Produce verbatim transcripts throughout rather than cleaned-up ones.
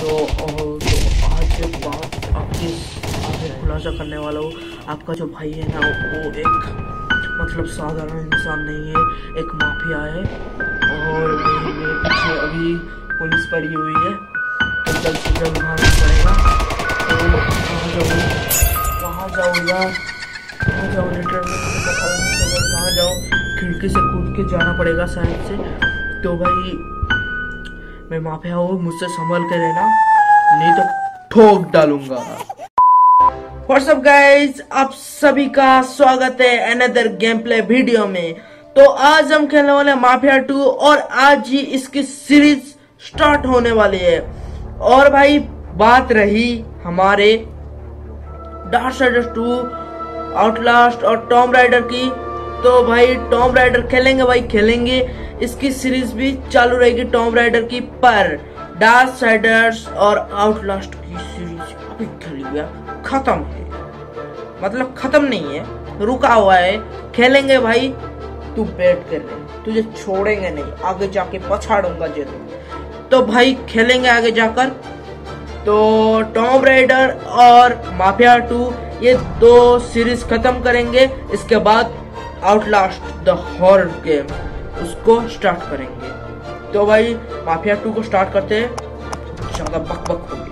तो तो आज बात आपकी आगे खुलासा करने वाला हूँ। आपका जो भाई है ना वो एक मतलब साधारण इंसान नहीं है, एक माफिया है। और भाई मेरे पीछे अभी पुलिस पड़ी हुई है, तो जल्द से जल्द भागना पड़ेगा। तो कहाँ जाऊँ कहाँ जाऊँ यार कहाँ जाऊँ लिटरली पता नहीं चल रहा कहाँ जाऊँ। खिड़की से कूद के जाना पड़ेगा साइड से। तो भाई मैं माफिया हूँ, मुझसे संभल के रहना, नहीं तो ठोक डालूंगा। What's up guys, आप सभी का स्वागत है अनदर गेम प्ले वीडियो में। तो आज हम खेलने वाले हैं माफिया टू और आज ही इसकी सीरीज स्टार्ट होने वाली है। और भाई बात रही हमारे डार्कसाइडर्स टू, आउटलास्ट और टॉम राइडर की, तो भाई टॉम राइडर खेलेंगे भाई खेलेंगे। इसकी सीरीज भी चालू रहेगी टॉम राइडर की, पर डार्कसाइडर्स और आउटलास्ट की सीरीज अभी खेली गया खत्म है, मतलब खत्म नहीं है, रुका हुआ है। खेलेंगे भाई, तू बैठ कर ले, तुझे छोड़ेंगे नहीं, आगे जाके पछाड़ूंगा जरूर। तो भाई खेलेंगे आगे जाकर। तो टॉम राइडर और माफिया टू ये दो सीरीज खत्म करेंगे, इसके बाद आउटलास्ट द हॉरर गेम उसको स्टार्ट करेंगे। तो भाई माफिया टू को स्टार्ट करते हैं, ज्यादा बक बक होगी।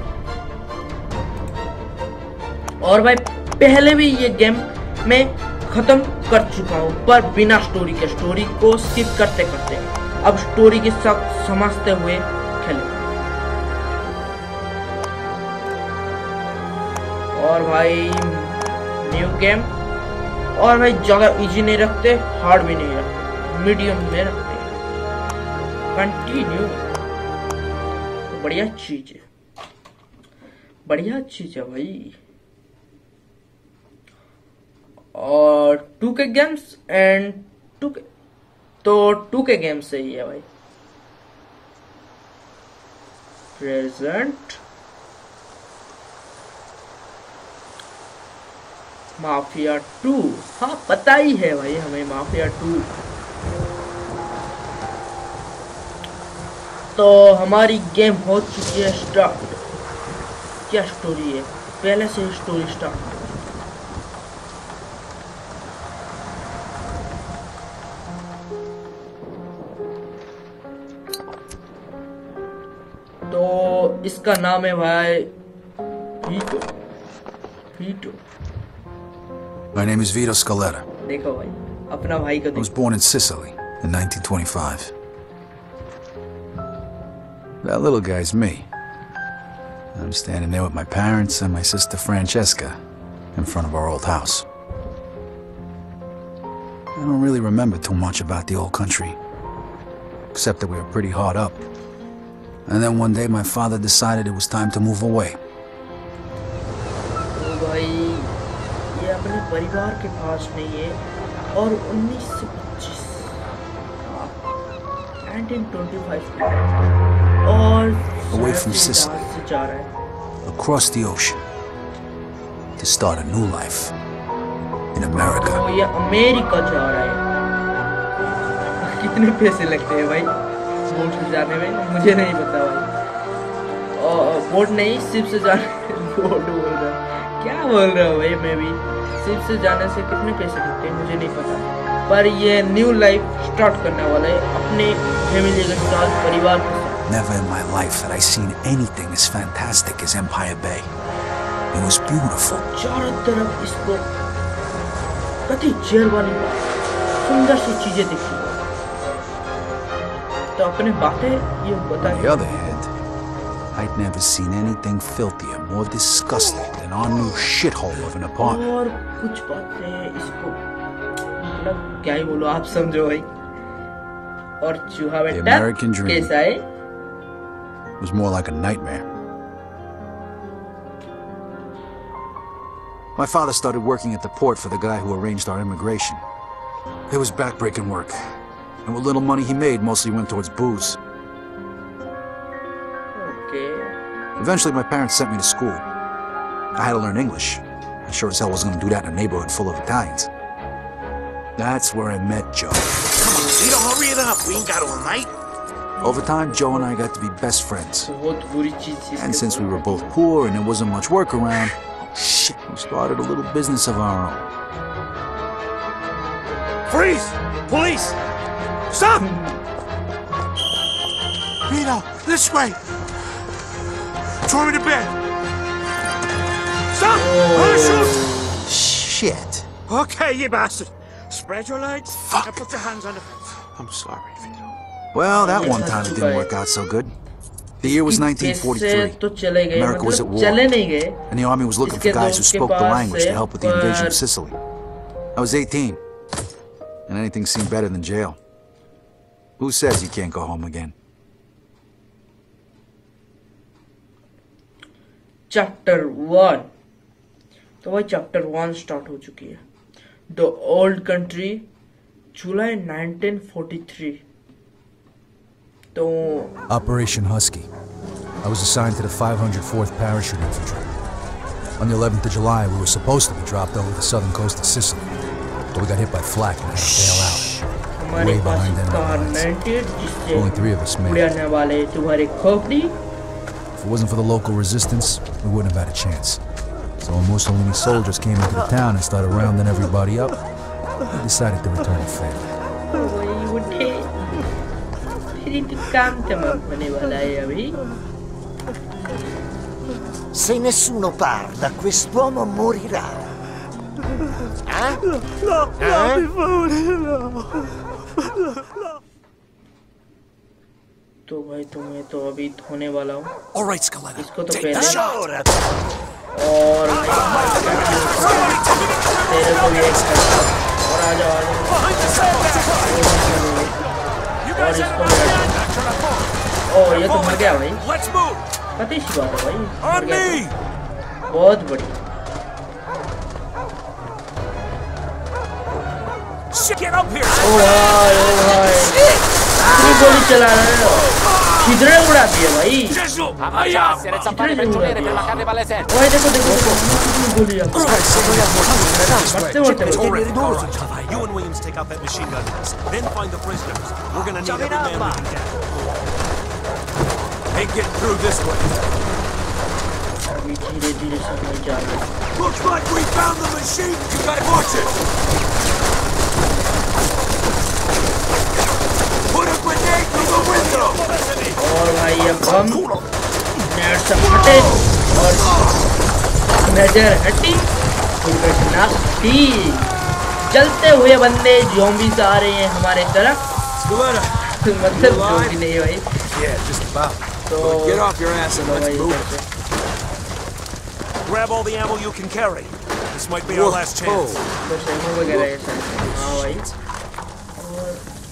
और भाई पहले भी ये गेम मैं खत्म कर चुका हूँ, पर बिना स्टोरी के, स्टोरी को स्किप करते करते। अब स्टोरी के साथ समझते हुए खेलें। और भाई न्यू गेम, और भाई ज्यादा इजी नहीं रखते, हार्ड भी नहीं रखते, मीडियम में रखते हैं। कंटिन्यू, बढ़िया चीज है, बढ़िया चीज है भाई। और टू के गेम्स एंड टू के, तो टू के गेम्स सही है भाई। प्रेजेंट माफिया टू, हाँ पता ही है भाई हमें माफिया टू। तो हमारी गेम हो चुकी है स्टार्ट। क्या स्टोरी है, पहले से स्टोरी स्टार्ट। तो इसका नाम है भाई Vito. Vito My name is Vito Scaletta. देखो भाई अपना भाई को I was born in Sicily in nineteen twenty-five. That little guy's me. I'm standing there with my parents and my sister Francesca in front of our old house. I don't really remember too much about the old country, except that we were pretty hard up. And then one day my father decided it was time to move away. तो भाई ये अपने परिवार के पास नहीं है, और उन्नीस सौ पच्चीस उन्नीस सौ पच्चीस और Away from Sicily, से जा रहा है across the ocean, to start a new life in America. तो ये अमेरिका जा रहा है। कितने पैसे लगते हैं भाई बोट से जाने में, मुझे नहीं पता भाई। और बोट नहीं, शिप से जाने बोट बोल रहा है, क्या बोल रहा हूँ भाई मैं भी। शिप से जाने से कितने पैसे लगते हैं मुझे नहीं पता, पर ये न्यू लाइफ स्टार्ट करने वाला है अपने फैमिली के साथ, परिवार के साथ। Never in my life had I seen anything as fantastic as Empire Bay. It was beautiful. चारों तरफ इसको कति जेल वाली सुंदर सी चीजें दिखी। तो अपने बातें ये बता। On the other hand, I'd never seen anything filthier, more disgusting than our new shithole of an apartment. और कुछ बातें इसको मतलब क्या ही बोलो, आप समझो भाई। और चूहा बेटा कैसा है? It was more like a nightmare. My father started working at the port for the guy who arranged our immigration. It was backbreaking work, and what little money he made mostly went towards booze. Okay. Eventually, my parents sent me to school. I had to learn English. I sure as hell wasn't going to do that in a neighborhood full of Italians. That's where I met Joe. Come on, Vito, hurry it up. We ain't got all night. Over time, Joe and I got to be best friends. बहुत बुरी चीज थी And इसके since we साथ। were both poor and there wasn't much work around, shit, we started a little business of our own. Freeze! Police! Stop! Vito, this way! Throw me to bed! Stop! I'm gonna shoot! Shit. Okay, you bastard! Spread your legs Fuck. and put your hands on the fence. I'm sorry, Vito. Well, that one time it didn't work out so good. The year was nineteen forty-three. तो चले गए, America was at मतलब war. चले नहीं गए। And the army was looking for इसके guys who दोस्त के spoke the पास language से, to help with the invasion of पर- Sicily. I was eighteen. And anything seemed better than jail. Who says you can't go home again? Chapter one. तो भाई chapter one start हो चुकी है। The old country, July nineteen forty three. तो Operation Husky. I was assigned to the five hundred fourth Parachute Infantry. On the eleventh of July, we were supposed to be dropped over the southern coast of Sicily, but we got hit by flak and had to bail out. हमारे Way पास behind enemy car lines. Ninety जिससे Only three of us made it. उड़ाने वाले तुम्हारी खोपड़ी। If it wasn't for the local resistance, we wouldn't have had a chance. So when Mussolini soldiers came into the town and started rounding everybody up, we decided to return the favor. वही उठे, फिर तो काम तमाम होने वाला है अभी। Se nessuno parla, quest'uomo morirà. Eh? Eh? तो भाई तुम्हें तो अभी होने वाला हूँ। All right, Scaletta. इसको तो Take पहले the shot. Allora, और तेरे को भी एक और आ जाओ आ जाओ Behind the sandbag! You और guys इसको have मेरा ओ ये तो मर गया भाई। Let's move! पति सी बात है भाई, मर On गया me! तो। बहुत बढ़िया। Shit, get up here! ओ भाई ओ भाई कितनी गोली चला रहे हो, किधरे उड़ाती है भाई। Gesù! Essere zampate prigioniere per la carne palesente. भाई देखो देखो देखो कितनी गोली है। मरते मरते All मरते। right, all right. You and Williams take out that machine gun nest. Then find the prisoners. We're gonna need every man we can get. Ain't getting through this way. अभी धीरे धीरे सब में जा रहे हैं। Looks like we found the machine! You gotta watch it! Put a grenade through the window! और भाई अब हम नेट से हटे और नजर हटी, दुर्घटना थी। चलते हुए बंदे ज़ॉम्बीज़ आ रहे हैं हमारे तरफ। Scaletta! मतलब ज़ॉम्बी नहीं भाई। Yeah, just about. तो Get off your ass and चलो let's भाई move. इधर से। Grab all the ammo you can carry. This might be our last chance. तो सैमो वगैरह ये सब। हाँ भाई। और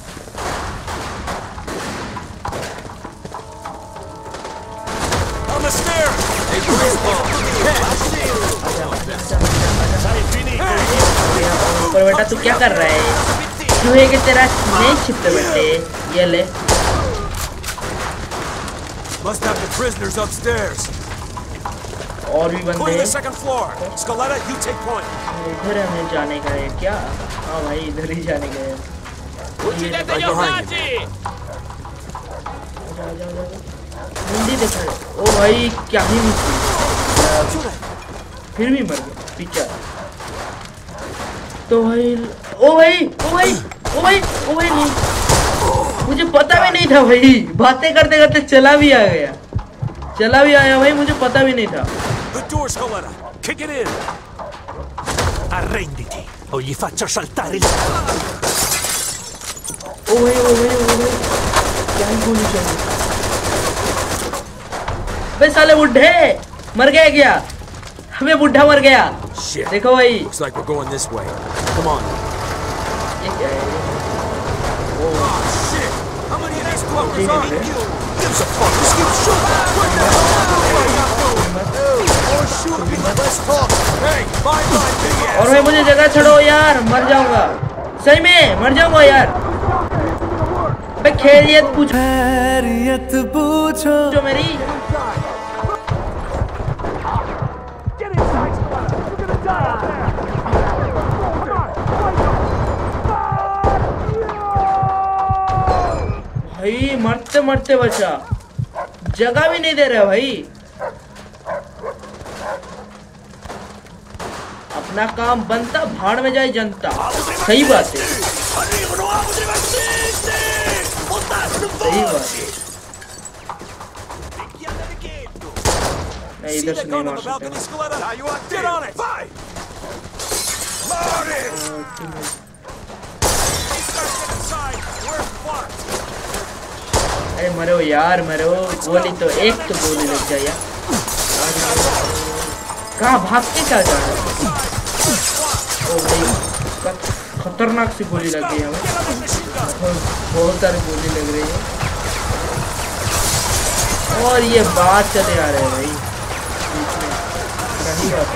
On the stairs! Hey, ऊपर बेटा तू क्या कर रहा है? चूहे की तरह नहीं छिपते बेटे। ये ले। Must have the prisoners upstairs. और भी Go to बंदे the second floor. Scaletta, you take point. इधर हमें जाने का है क्या? हाँ भाई इधर ही जाने का है। Uccidete gli ostaggi! जा जा जा। मुंडी देखा है। ओ भाई क्या ही मुश्किल। फिर भी मर गया पीछा। तो भाई ओ भाई ओ भाई ओ भाई ओ भाई नहीं, मुझे पता भी नहीं था भाई। बातें करते करते चला भी आ गया, चला भी आया भाई, मुझे पता भी नहीं था। The door, Scaletta. Kick it in. Arrenditi o gli faccio saltare il... ओ भाई ओ भाई ओ भाई क्या ही गोली चली। बे साले बुड्ढे मर गया क्या? हमें बुड्ढा मर गया। Shit. देखो भाई Looks like we're going this way. Come on. ये क्या है? Oh, shit. How many of these fuckers are you? Gives a fuck. Just keep shooting. What the hell? More shooting. Let's talk. Hey, bye bye, big ass. और भाई मुझे जगह छोड़ो यार, मर जाऊंगा, सही में मर जाऊंगा यार। बे खैरियत पूछो, खैरियत पूछो जो मेरी। Get inside, Scaletta. You're gonna die out there. भाई मरते मरते मरते बचा, जगह भी नहीं दे रहे भाई। अपना काम बनता, भाड़ में जाए जनता। सही बात है, सही बात है। नहीं, इधर से नहीं मार सकते। अरे मरो यार, मरो। गोली तो एक तो गोली लग जाए यार। कहाँ भाग के क्या जा रहा है? ओ भाई, खतरनाक सी गोली लग गई हमें। बहुत सारी गोली लग रही है और ये बात चले आ रहे हैं भाई। नहीं बात है।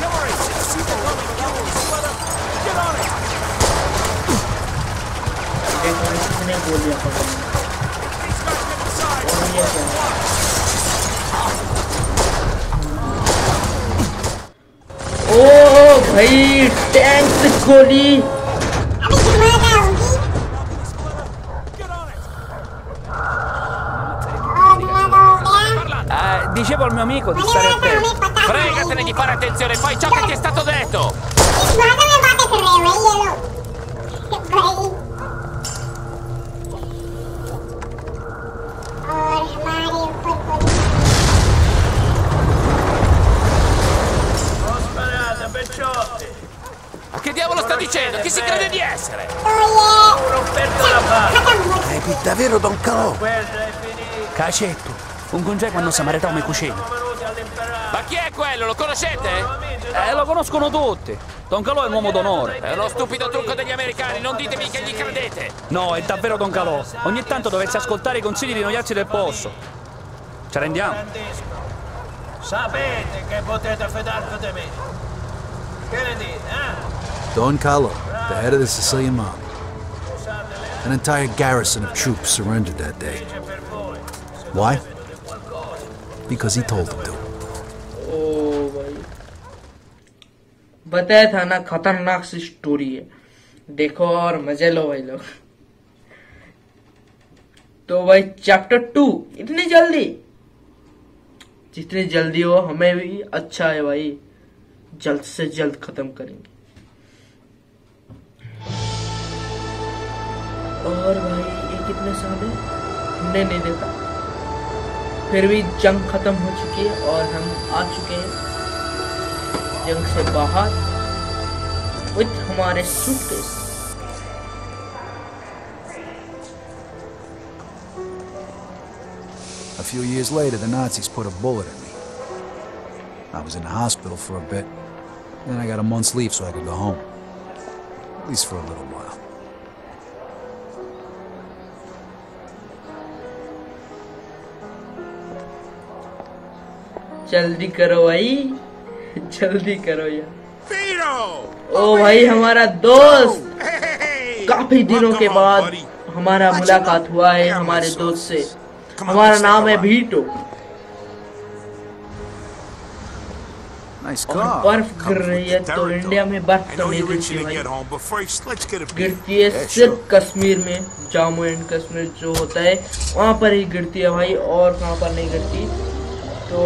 कितने गोलियां पकड़ी और ये क्या? ओ भाई, टैंक से गोली। Eh, dicevo al mio amico di stare attento. Fregatene di fare attenzione, fai ciò che ti è stato detto. Ma che diavolo sta dicendo? Chi si crede di essere? È davvero Don Calò? Cacetto, un congeco hanno samaritano i cucini. Ma chi è quello? Lo conoscete? Eh, lo conoscono tutti. Don Calò è un uomo d'onore. È uno stupido trucco degli americani, non ditemi che gli credete. No, è davvero Don Calò. Ogni tanto dovreste ascoltare i consigli di noiarsi del posto. Ci rendiamo? Sapete che potete fidarvi di me. Che ne dite, eh? Don Calò, the head of the Sicilian mob. An entire garrison of troops surrendered that day. Why? Because he told them to. ओ भाई, बताया था ना, खतरनाक सी story है। देखो और मजे लो भाई लोग। तो भाई चैप्टर टू इतनी जल्दी, जितनी जल्दी हो हमें भी अच्छा है भाई। जल्द से जल्द खत्म करेंगे। और भाई ये कितने साल है हमने नहीं देखा, फिर भी जंग खत्म हो चुकी है और हम आ चुके हैं जंग से बाहर विथ हमारे suitcase. A few years later, the Nazis put a bullet in me. I was in the hospital for a bit. Then I got a month's leave so I could go home. At least for a little while. जल्दी करो भाई, जल्दी करो यार। ओ भाई, हमारा दोस्त, काफी दिनों के बाद हमारा मुलाकात हुआ है हमारे दोस्त से। हमारा नाम है वीटो। Nice और car. बर्फ गिर रही है, तो इंडिया में बर्फ तो नहीं गिरती भाई, गिरती है सिर्फ कश्मीर में। जम्मू एंड कश्मीर जो होता है वहां पर ही गिरती है भाई, और कहां पर नहीं गिरती। तो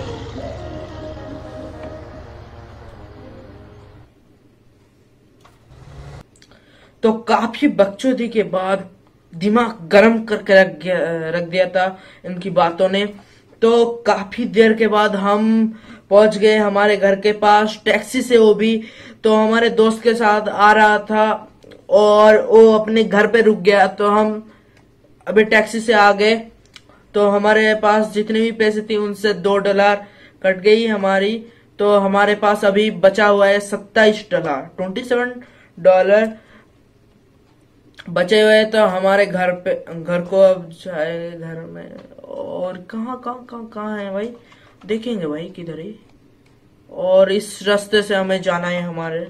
तो काफी बकचोदी के बाद दिमाग गर्म करके रख रख दिया था इनकी बातों ने। तो काफी देर के बाद हम पहुंच गए हमारे घर के पास, टैक्सी से। वो भी तो हमारे दोस्त के साथ आ रहा था और वो अपने घर पे रुक गया। तो हम अभी टैक्सी से आ गए, तो हमारे पास जितने भी पैसे थे उनसे दो डॉलर कट गई हमारी। तो हमारे पास अभी बचा हुआ है सत्ताईस डॉलर, ट्वेंटी सेवन डॉलर बचे हुए। तो हमारे घर पे घर को अब जाए घर में। और कहाँ कहाँ कहाँ कहाँ है भाई, देखेंगे भाई किधर है। और इस रास्ते से हमें जाना है, हमारे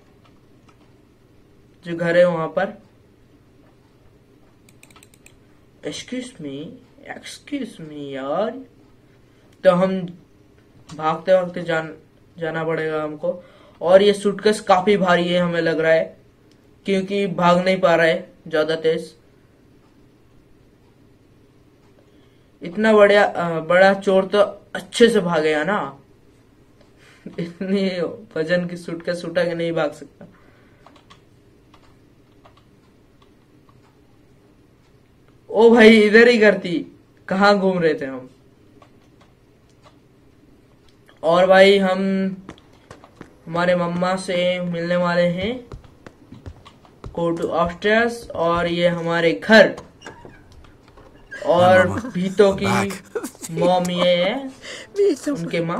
जो घर है वहां पर। एक्सक्यूज मी एक्सक्यूज मी यार। तो हम भागते भागते जान जाना पड़ेगा हमको। और ये सूटकेस काफी भारी है हमें लग रहा है, क्योंकि भाग नहीं पा रहा है ज्यादा तेज। इतना बड़ा बड़ा चोर तो अच्छे से भागेगा ना, इतनी वजन की सूटकेस उठा के नहीं भाग सकता। ओ भाई इधर ही करती, कहाँ घूम रहे थे हम। और भाई हम हमारे मम्मा से मिलने वाले हैं, गो टू अपस्टेयर्स, और ये हमारे घर, और भीतो की मॉम ये है, उनके माँ।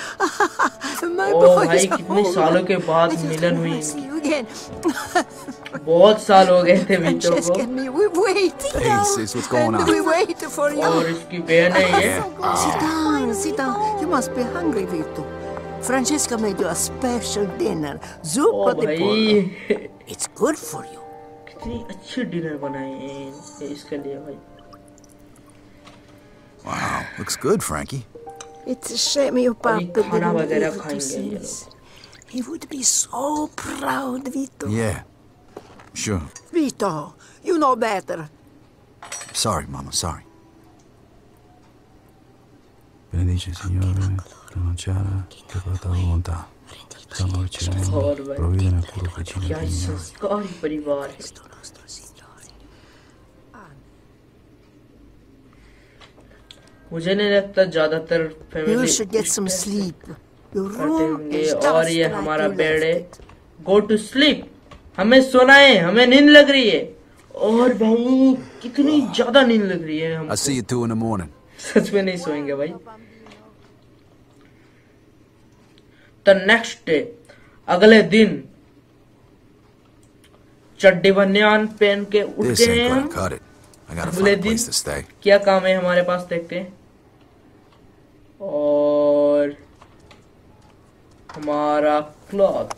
ओ भाई कितने सालों के बाद मिलन हुई इनकी, बहुत साल हो गए थे भीतो को। Hey, sis, what's going on? और इसकी बहन है ये। Sit down, sit down. You must be hungry, Vito. Francesca made you a special dinner. O Zuppa di भाई pollo. It's good for you. कितनी अच्छी डिनर बनाई है इसके लिए भाई। Wow, looks good, Frankie. It's a shame your अभी papa खाना didn't वगैरह live to खाएंगे see ये this. लोग। He would be so proud, Vito. Yeah, sure. Vito, you know better. Sorry, Mama, sorry. Benedice, Signore, pronunciare che fa tua volontà. Stiamo ricevendo, और भाई provvede nel puro cucina क्या del Signore. संस्कारी परिवार है। मुझे नहीं लगता ज्यादातर You family should get some sleep. Your करते room होंगे। is और just ये like हमारा you बेड है, left it. Go to sleep, हमें सोना है, हमें नींद लग रही है। और भाई कितनी ज्यादा नींद लग रही है हमको। I'll see you two in the morning. सच में नहीं सोएंगे भाई। द नेक्स्ट डे, अगले दिन, चड्डी बनियान पहन के उठ This गए ain't हम। gonna cut it. I gotta अगले find a दिन place to stay. क्या काम है हमारे पास देखते हैं। और हमारा क्लॉथ,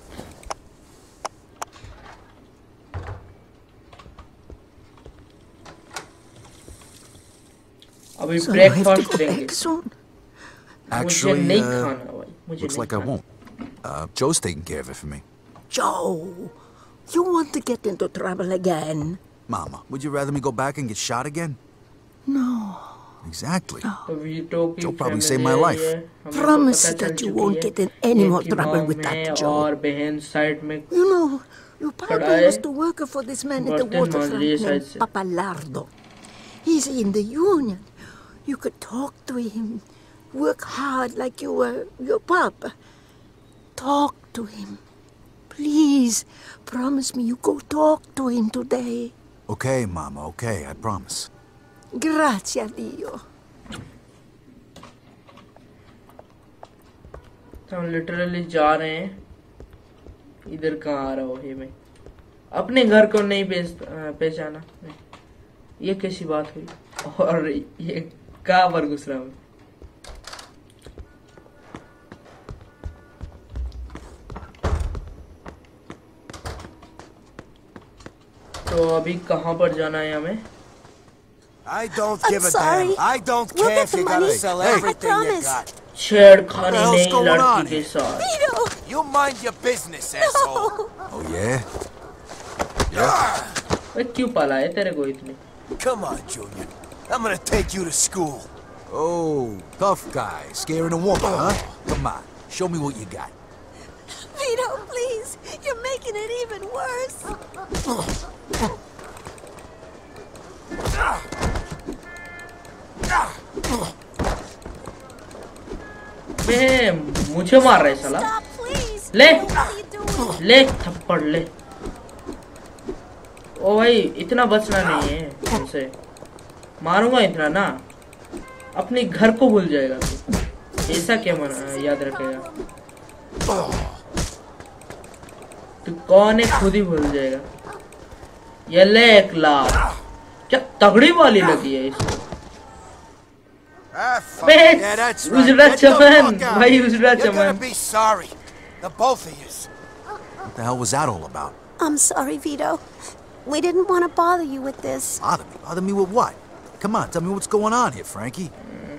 अभी So I have to breakfast go देंगे। back soon. मुझे Actually, नहीं uh, खाना भाई, मुझे looks नहीं like I खाना। won't. Uh, Joe's taking care of it for me. Joe, you want to get into trouble again? Mama, would you rather me go back and get shot again? No. Exactly. तो Vito की Joe probably family saved my है life. ये, हमें तो Promise पता चल that you चुकी won't है। get in any एक more की trouble मॉम with that है Joe. और बहन साइड में। You know, your papa But I- used to work for this man at the Martin waterfront Manley named said- Papalardo. He's in the union. You could talk to him. Work hard like you were your papa. Talk to him. Please, promise me you go talk to him today. Okay, Mama, okay, I promise. Grazie a Dio. तो हम literally जा रहे हैं, इधर कहाँ आ रहा हो ये मैं, अपने घर को नहीं पहचाना, ये कैसी बात हुई। और ये कहाँ पर घुस रहा हूँ। तो अभी कहाँ पर जाना है हमें। I don't I'm give a sorry. damn. I don't We'll care get if the you gotta money. sell I everything you promise. got. छेड़खानी What the hell's नहीं going on लड़की के here? साथ। Vito! You mind your business, asshole. Oh, yeah? Yeah? भाई क्यों पाला है तेरे को इतनी। Come on, Junior. I'm gonna take you to school. Oh, tough guy, scaring a woman, huh? Come on, show me what you got. Vito, please! You're making it even worse! मैं मुझे मार रहा है साला। Stop, please! ले What are you doing? ले थप्पड़ ले। ओ भाई इतना बचना नहीं है तुमसे, मारूंगा इतना ना, अपने घर को भूल जाएगा तू। ऐसा क्या मना याद रखेगा। तू कौन है खुद ही भूल जाएगा। ये ले एक लाख, क्या तगड़ी वाली लगी है इसको। Ah, fuck. Man, Yeah, that's who's right. that Get the chaman? fuck out. Why who's that You're gonna chaman? be sorry. The both of you. What the hell was that all about? I'm sorry, Vito. We didn't want to bother you with this. Bother me? Bother me with what? Come on, tell me what's going on here, Frankie.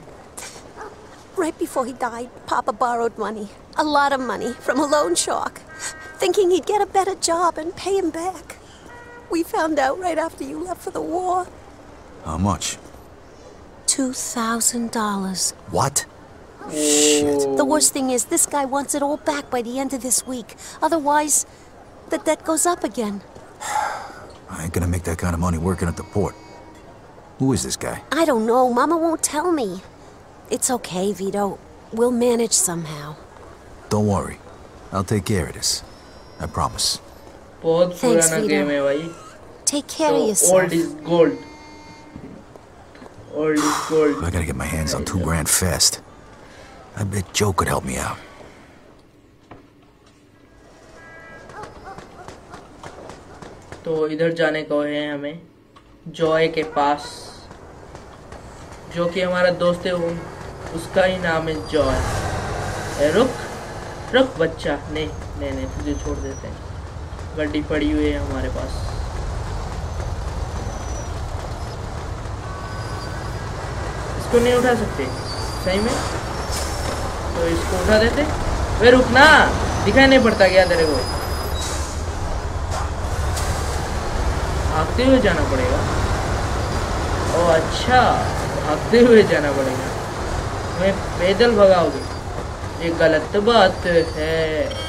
Right before he died, Papa borrowed money. A lot of money from a loan shark, thinking he'd get a better job and pay him back. We found out right after you left for the war. How much? two thousand dollars. What? Shit. The worst thing is, this guy wants it all back by the end of this week. Otherwise, the debt goes up again. I ain't gonna make that kind of money working at the port. Who is this guy? I don't know. Mama won't tell me. It's okay, Vito. We'll manage somehow. Don't worry. I'll take care of this. I promise. बहुत Thanks, पुराना Vito. Game है भाई. Take care of So, yourself. old is gold. Old is gold. I gotta get my hands on two grand fast. I bet Joe could help me out. तो इधर जाने को है हमें जॉय के पास, जो कि हमारा दोस्त है, वो उसका ही नाम है जॉय. ए, रुक रुक बच्चा, नहीं नहीं नहीं तुझे छोड़ देते हैं. गड्डी पड़ी हुई है हमारे पास. इसको नहीं उठा सकते सही में, तो इसको उठा देते. वे रुकना, दिखाई नहीं पड़ता क्या तेरे को? भागते हुए जाना पड़ेगा. ओ अच्छा, भागते हुए जाना पड़ेगा. मैं पैदल भगाओगे, ये गलत बात है.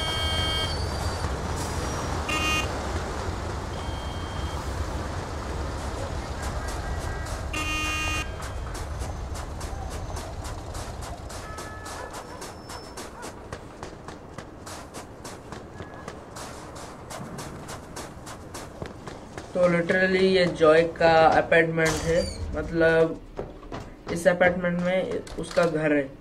तो लिटरली ये जॉय का अपार्टमेंट है, मतलब इस अपार्टमेंट में उसका घर है.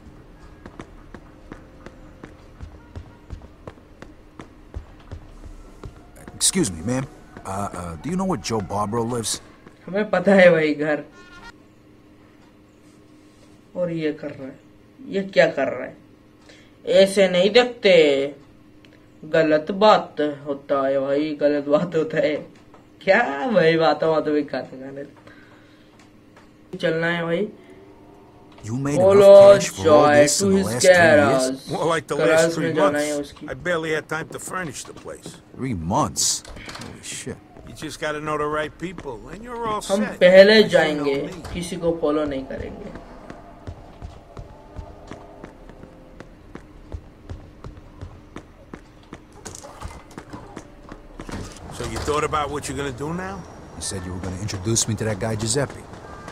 Excuse me, ma'am. Uh, uh, do you know where Joe Barbaro lives? हमें पता है भाई घर. और ये कर रहा है, ये क्या कर रहा है? ऐसे नहीं देखते, गलत बात होता है भाई, गलत बात होता है. क्या भाई बातों बातों में खाते खाने चलना है भाई. You made Follow enough cash for all Joy this to in the his last three garage. years? More like the Garage last three में जाना है months. उसकी. I barely had time to furnish the place. Three months? Holy shit. You just gotta know the right people, and you're all हम set. पहले You know जाएंगे, me. किसी को follow नहीं करेंगे. So you thought about what you're gonna do now? You said you were going to introduce me to that guy Giuseppe.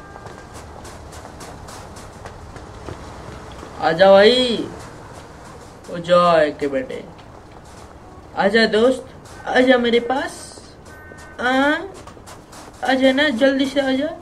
आजा भाई, ओ Joy के बेटे, आजा दोस्त, आजा मेरे पास. आ, आजा ना, जल्दी से आजा.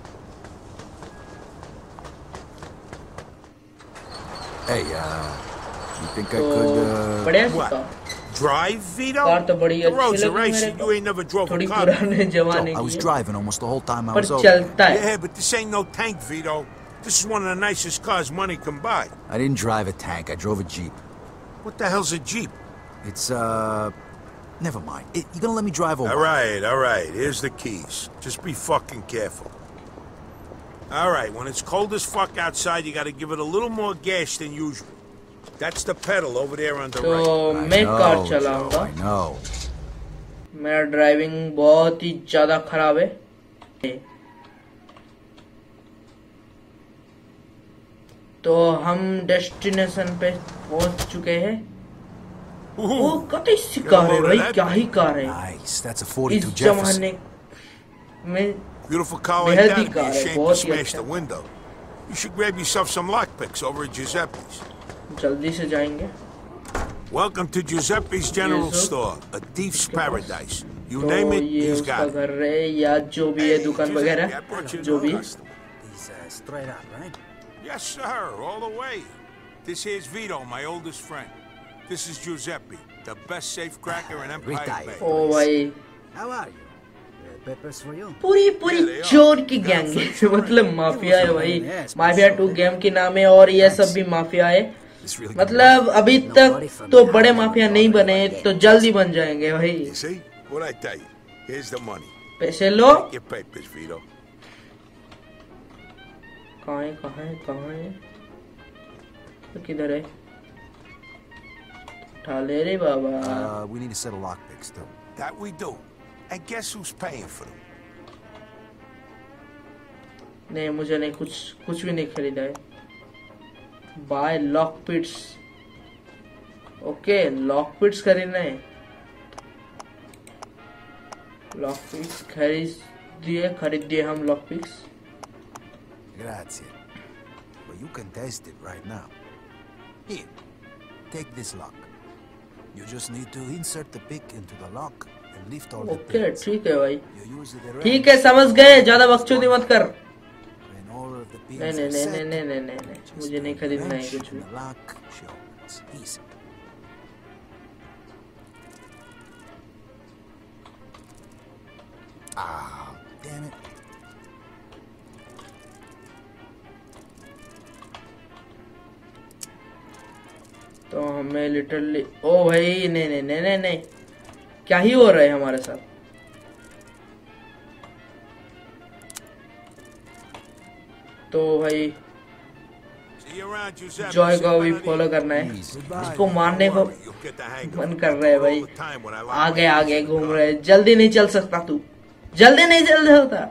Hey, uh, you think I तो could, uh... बढ़िया What? सीखा. Drive, Vito? कार तो बड़ी The अच्छी roads are लगी मेरे racing. को. You ain't never drove थोड़ी a car. पुराने जमाने Joe, I was की है, driving almost the whole time I पर was over. चलता है. Yeah, but this ain't no tank, Vito. This is one of the nicest cars money can buy. I didn't drive a tank, I drove a Jeep. What the hell's a Jeep? It's, uh... Never mind. It, you gonna let me drive over? All right, all right. Here's the keys. Just be fucking careful. All right, when it's cold as fuck outside, you gotta give it a little more gas than usual. That's the pedal over there on the तो right. मैं car know, चलाऊंगा. Joe, I know. मेरा driving बहुत ही ज्यादा खराब है. तो हम डेस्टिनेशन पे पहुंच चुके हैं. वो कतई सी कार है भाई, क्या ही कार है. Nice. That's a इस forty-two Jefferson. जमाने में Beautiful car like बेहद that. ही It'd be a कार है, shame to बहुत ही smash the अच्छा. window. You should grab yourself some lockpicks over at Giuseppe's. जल्दी से जाएंगे. Welcome to Giuseppe's General Yes, sir. Store, a thief's paradise. You तो name it, ये he's उसका got it. घर है या जो भी है, Hey, दुकान Giuseppe, वगैरह I brought you a जो new भी. customer. He's uh, straight up, right? Yes, sir, all the way. This here's Vito, my oldest friend. This is Giuseppe, the best safe cracker in Empire Retired. Bay. ओ भाई, How are you? Uh, peppers for you? पूरी पूरी चोर की gang है. मतलब mafia है भाई. Mafia to game के नाम है और ये सब भी माफिया है. मतलब अभी तक तो बड़े माफिया नहीं बने, तो जल्दी बन जाएंगे भाई. You see? What'd I tell you? Here's the money. पैसे लो. Take your papers, Vito. कहाँ है, कहाँ है, कहाँ है, तो किधर है? उठा ले रे बाबा. Uh, we need a set of lockpicks, too. That we do. And guess who's paying for them? नहीं, मुझे नहीं, कुछ कुछ भी नहीं खरीदा है। Buy lock picks. Okay, lock picks खरीदना है। लॉक पिट्स खरीद दिए खरीद दिए हम lock picks. Grazie. But you can test it right now. Here, take this lock. You just need to insert the pick into the lock and lift all the okay pins. ठीक है भाई, You use it around. ठीक है, समझ गए, ज्यादा बकचोदी मत कर। When all of the pins नहीं नहीं are नहीं set, नहीं नहीं नहीं नहीं नहीं, just मुझे नहीं turn the खरीदना है wrench कुछ भी। and the lock opens. Easy. Ah, damn it. तो हमें लिटरली, ओ भाई नहीं नहीं नहीं नहीं नहीं, क्या ही हो रहा है हमारे साथ। तो भाई जॉय को भी फॉलो करना है, इसको मारने को मन कर रहा है भाई। आगे आगे घूम रहे, जल्दी नहीं चल सकता तू, जल्दी नहीं चल सकता।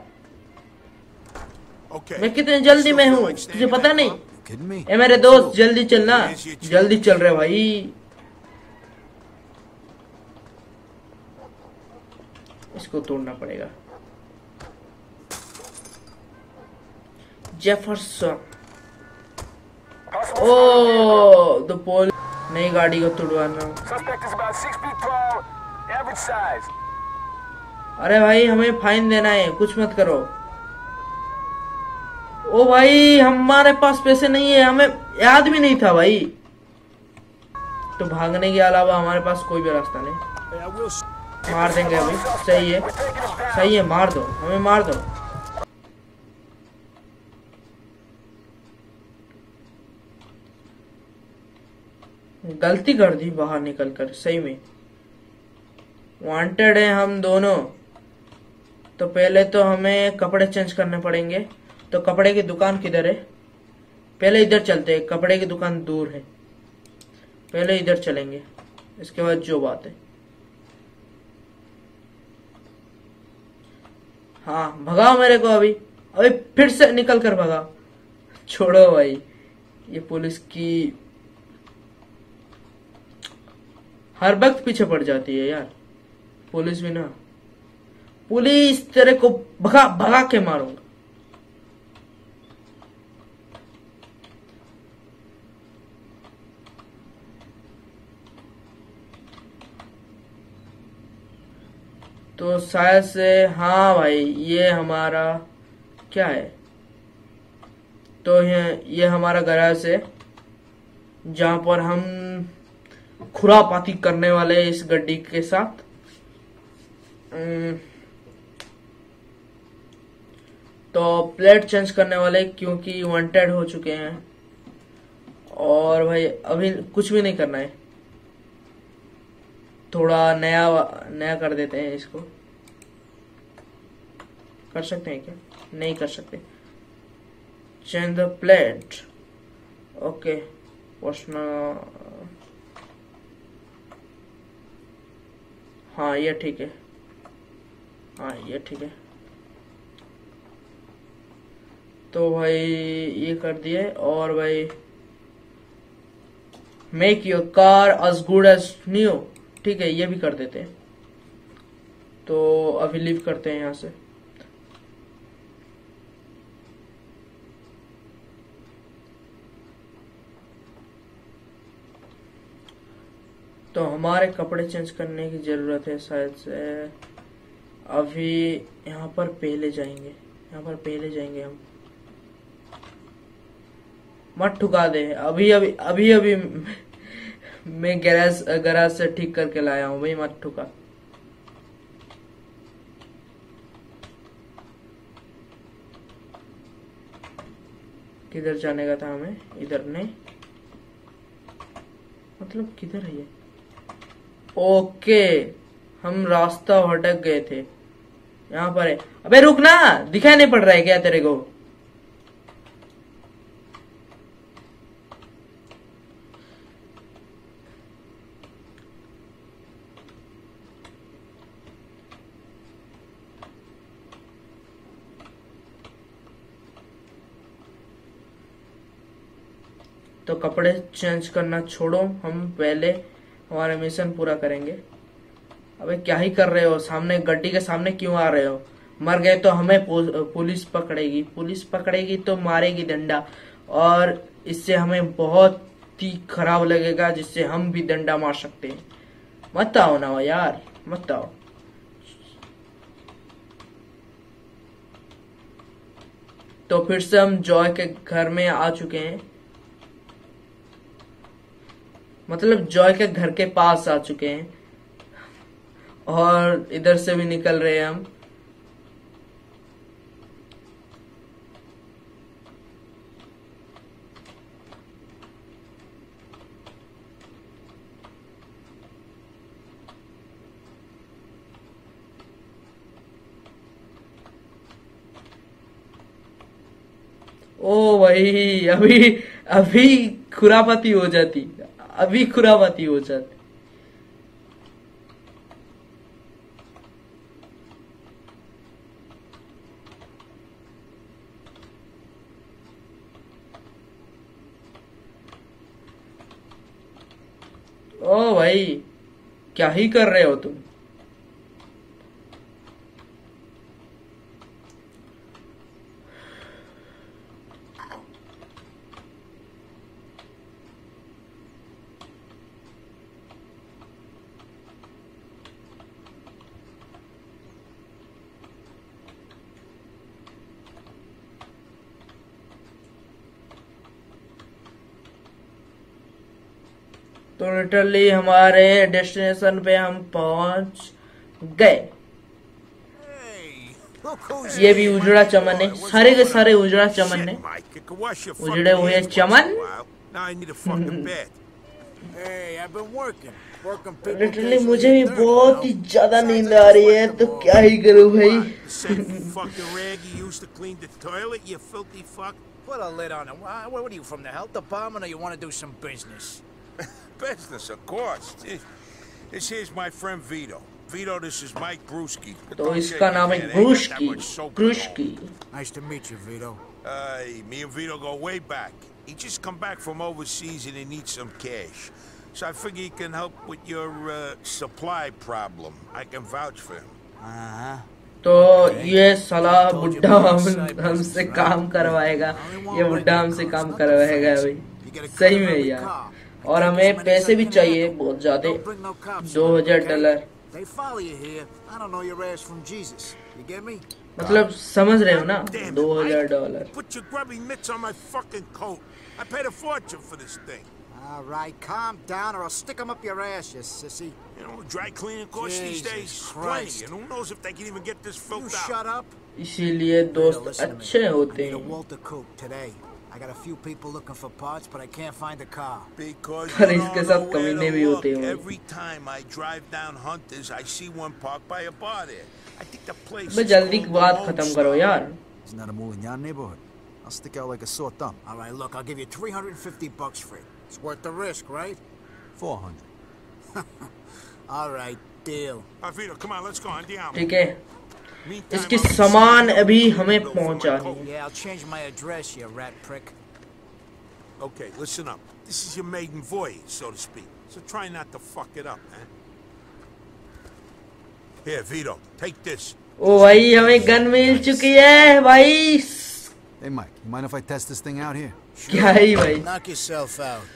मैं कितने जल्दी में हूँ तुझे पता नहीं? ए मेरे दोस्त जल्दी चलना, जल्दी चल रहे भाई। इसको तोड़ना पड़ेगा। जेफरसन, ओ द पोल, नई गाड़ी को तोड़वाना। अरे भाई हमें फाइन देना है, कुछ मत करो। ओ भाई हमारे पास पैसे नहीं है, हमें याद भी नहीं था भाई। तो भागने के अलावा हमारे पास कोई भी रास्ता नहीं। मार देंगे अभी, सही है सही है, मार दो हमें, मार दो। गलती कर दी बाहर निकलकर, सही में वांटेड है हम दोनों। तो पहले तो हमें कपड़े चेंज करने पड़ेंगे। तो कपड़े की दुकान किधर है? पहले इधर चलते हैं, कपड़े की दुकान दूर है, पहले इधर चलेंगे, इसके बाद जो बात है। हाँ भगाओ मेरे को अभी, अभी फिर से निकल कर भगाओ। छोड़ो भाई, ये पुलिस की हर वक्त पीछे पड़ जाती है यार, पुलिस भी ना। पुलिस तेरे को भगा भगा के मारूंगा। तो शायद से, हाँ भाई ये हमारा क्या है? तो ये ये हमारा गैराज है जहां पर हम खुरापाती करने वाले इस गड्डी के साथ। तो प्लेट चेंज करने वाले क्योंकि वांटेड हो चुके हैं। और भाई अभी कुछ भी नहीं करना है, थोड़ा नया नया कर देते हैं इसको। कर सकते हैं क्या? नहीं कर सकते। Change the plate, okay. पोस्टना, हाँ ये ठीक है, हाँ ये ठीक है। तो भाई ये कर दिए। और भाई make your car as good as new, ठीक है ये भी कर देते हैं। तो अभी लीव करते हैं यहाँ से। तो हमारे कपड़े चेंज करने की जरूरत है शायद से। अभी यहाँ पर पहले जाएंगे, यहाँ पर पहले जाएंगे हम। मत ठुका दे, अभी अभी अभी अभी मैं गैराज गैराज से ठीक करके लाया हूँ भाई, मत ठुका। किधर जाने का था हमें? इधर नहीं, मतलब किधर है ये? ओके, हम रास्ता भटक गए थे। यहाँ पर है। अबे रुक ना, दिखाई नहीं पड़ रहा है क्या तेरे को? तो कपड़े चेंज करना छोड़ो, हम पहले हमारा मिशन पूरा करेंगे। अबे क्या ही कर रहे हो, सामने गड्डी के सामने क्यों आ रहे हो? मर गए तो हमें पुलिस पकड़ेगी, पुलिस पकड़ेगी तो मारेगी डंडा, और इससे हमें बहुत ही खराब लगेगा, जिससे हम भी डंडा मार सकते हैं। मत आओ ना यार, मत आओ। तो फिर से हम जॉय के घर में आ चुके हैं, मतलब जॉय के घर के पास आ चुके हैं, और इधर से भी निकल रहे हैं हम। ओ भाई, अभी अभी खुरापाती हो जाती, अभी खुरापाती हो जाती। ओ भाई, क्या ही कर रहे हो तुम? तो लिटरली हमारे डेस्टिनेशन पे हम पहुंच गए। ये भी उजड़ा चमन है, सारे के सारे उजड़ा चमन है, उजड़े हुए चमन। लिटरली मुझे भी बहुत ही ज्यादा नींद आ रही है, तो क्या ही करूं भाई। Put a lid on it. What are you, from the health department, or you want to do some business? Business, of course. This here's my friend Vito. Vito, this is Mike Brewski. तो इसका नाम है ब्रूस्की, ब्रूस्की। Nice to meet you, Vito. Uh, me and Vito go way back. He just come back from overseas and he needs some cash. So I figure he can help with your uh, supply problem. I can vouch for him. Uh-huh. तो ये साला बुड्ढा हम हमसे काम करवाएगा, ये बुड्ढा हमसे काम करवाएगा भाई, सही में यार। और हमें पैसे भी चाहिए बहुत ज्यादा, दो हजार डॉलर। मतलब समझ रहे हो ना, दो हजार dollar. All right, calm down or I'll stick them up your ass, you sissy. You know, dry cleaning costs these days plenty, and who knows if they can even get this filth out. You shut up. इसीलिए दोस्त अच्छे होते हैं। Walter Coop today. I got a few people looking for parts, but I can't find a car. Because पर इसके साथ कमीने भी होते हैं। Every time I drive down Hunters, I see one parked by a bar there. I think the place. बस जल्दी बात खत्म करो यार। Isn't that a mall in your neighborhood? I'll stick out like a sore thumb. All right, look, I'll give you three hundred fifty bucks for it. It's worth the risk, right? Four hundred. All right, deal. Vito, come on, let's go. Andiamo. ठीक है, इसकी सामान अभी हमें पहुंचानी है। Yeah, I'll change my address, you rat prick. Okay, listen up. This is your maiden voyage, so to speak. So try not to fuck it up, man. Here, Vito, take this. ओ भाई, हमें gun मिल चुकी है भाई। Hey Mike, you mind if I test this thing out here? क्या ही भाई। Knock yourself out.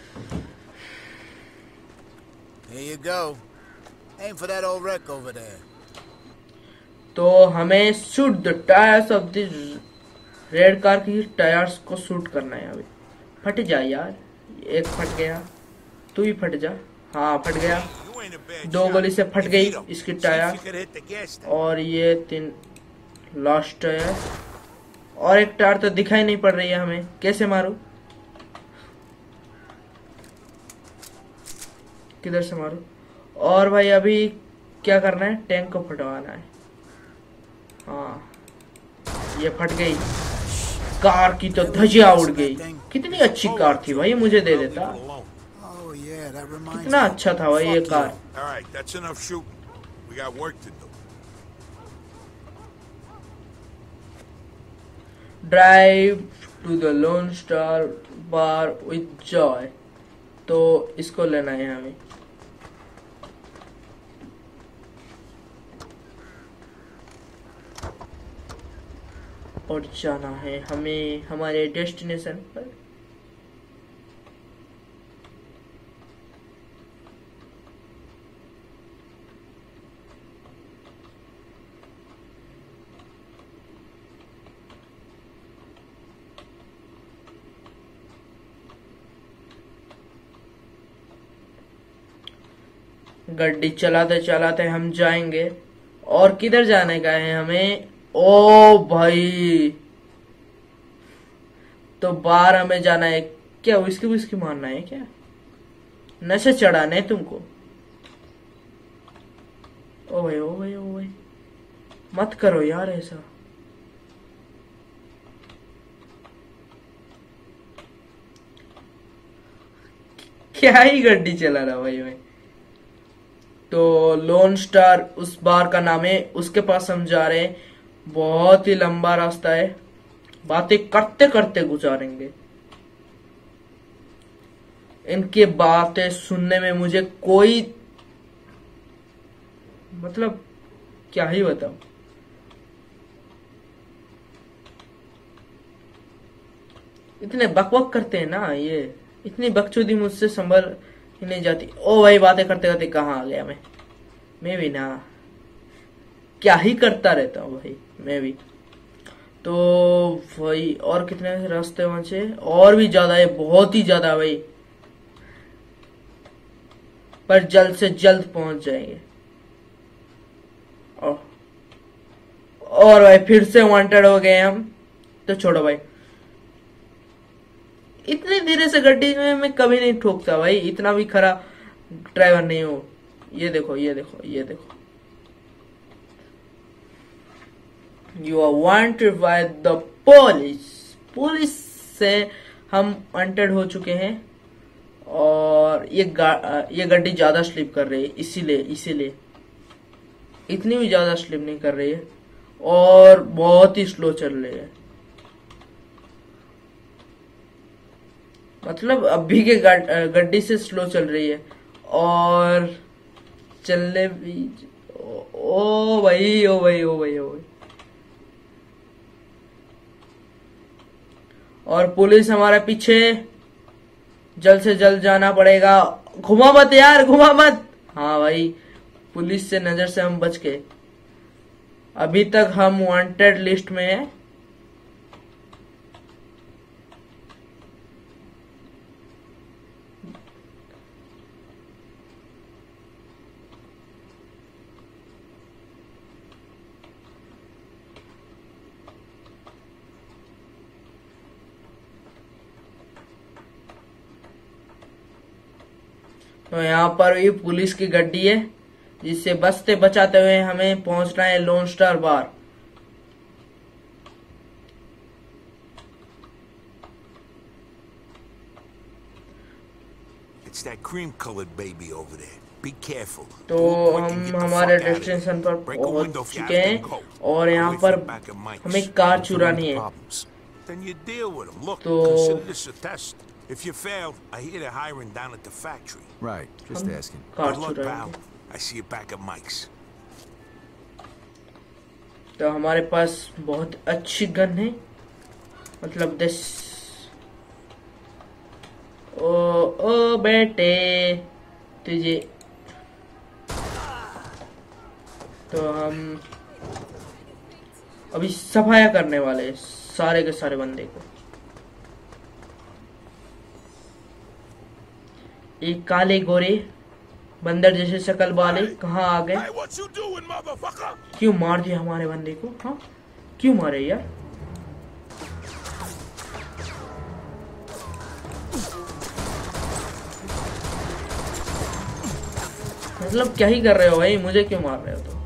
Here you go. Aim for that old wreck over there. तो हमें shoot the tyres off the red car की tyres को shoot करना है। अभी फट जा यार, एक फट गया, तू ही फट जा। हाँ फट गया, दो गोली से फट गई इसकी टायर। और ये तीन लास्ट टायर, और एक टायर तो दिखाई नहीं पड़ रही है हमें, कैसे मारूं, किधर से मारूं। और भाई अभी क्या करना है, टैंक को फटवाना है। हाँ ये फट गई, कार की तो धजिया उड़ गई। कितनी अच्छी कार थी भाई, मुझे दे देता, कितना अच्छा था भाई ये car. Drive to the Lone Star bar with Joe. तो इसको लेना है हमें। और जाना है हमें हमारे डेस्टिनेशन पर। गड्डी चलाते चलाते हम जाएंगे। और किधर जाने का है हमें? ओ भाई, तो बाहर हमें जाना है क्या? विस्की विस्की मारना है क्या? नशे चढ़ाने तुमको? ओ भाई ओ भाई ओ भाई मत करो यार ऐसा। क्या ही गड्डी चला रहा भाई मैं। तो लोन स्टार उस बार का नाम है, उसके पास हम जा रहे हैं। बहुत ही लंबा रास्ता है, बातें करते करते गुजारेंगे। इनकी बातें सुनने में मुझे कोई मतलब क्या ही बताऊं। इतने बकबक करते हैं ना ये, इतनी बकचोदी मुझसे संभल ही नहीं जाती। ओ भाई बातें करते करते कहाँ आ गया मैं मैं भी ना क्या ही करता रहता हूँ भाई मैं भी। तो भाई और कितने रास्ते बचे? और भी ज्यादा है, बहुत ही ज्यादा भाई, पर जल्द से जल्द पहुंच जाएंगे। और, और भाई फिर से वांटेड हो गए हम। तो छोड़ो भाई, इतनी धीरे से गड्डी में मैं कभी नहीं ठोकता भाई, इतना भी खराब ड्राइवर नहीं हूं। ये देखो ये देखो ये देखो, you are wanted by the police. Police से हम वांटेड हो चुके हैं। और ये ये गड्डी ज्यादा स्लिप कर रही है, इसीलिए इसीलिए इतनी भी ज्यादा स्लिप नहीं कर रही है और बहुत ही स्लो चल रही है। मतलब अभी के गड्डी से स्लो चल रही है और चलने भी। ओ भाई ओ भाई ओ भाई ओ भाई। और पुलिस हमारे पीछे, जल्द से जल्द जाना पड़ेगा। घुमा मत यार, घुमा मत। हाँ भाई, पुलिस से नजर से हम बच गए। अभी तक हम वांटेड लिस्ट में है। तो यहाँ पर भी पुलिस की गड्डी है, जिससे बचते बचाते हुए हमें पहुंचना है Lone Star bar. It's that cream-colored baby over there. Be careful. तो हम हमारे डेस्टिनेशन पर पहुंच चुके हैं और यहाँ पर हमें कार चुरानी है। Then you deal with them. Look, तो consider this a test. If you fail, I hear they're hiring down at the factory. Right, just asking. Good luck, pal. I see you back at Mike's. तो हमारे पास बहुत अच्छी gun है, मतलब दस। ओ ओ बेटे तुझे। तो हम अभी सफाया करने वाले हैं सारे के सारे बंदे को। एक काले गोरे बंदर जैसे शक्ल वाले कहाँ आ गए? क्यों मार दिया हमारे बंदे को? हाँ क्यों मारे यार? मतलब क्या ही कर रहे हो भाई, मुझे क्यों मार रहे हो? तो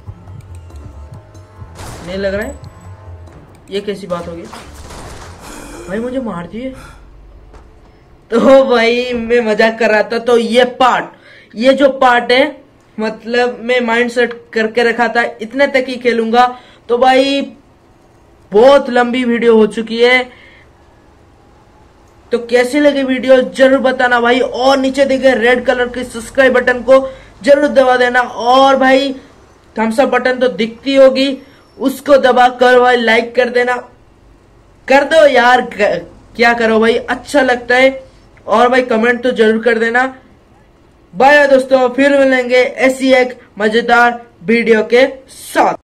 नहीं लग रहा है ये कैसी बात होगी भाई, मुझे मार दिए। तो भाई मैं मजाक कर रहा था। तो ये पार्ट, ये जो पार्ट है, मतलब मैं माइंड सेट करके रखा था इतने तक ही खेलूंगा। तो भाई बहुत लंबी वीडियो हो चुकी है, तो कैसी लगी वीडियो जरूर बताना भाई, और नीचे दिखे रेड कलर के सब्सक्राइब बटन को जरूर दबा देना, और भाई थम्स अप बटन तो दिखती होगी उसको दबा कर भाई लाइक कर देना, कर दो यार, क्या करो भाई, अच्छा लगता है। और भाई कमेंट तो जरूर कर देना। बाय दोस्तों, फिर मिलेंगे ऐसी एक मजेदार वीडियो के साथ।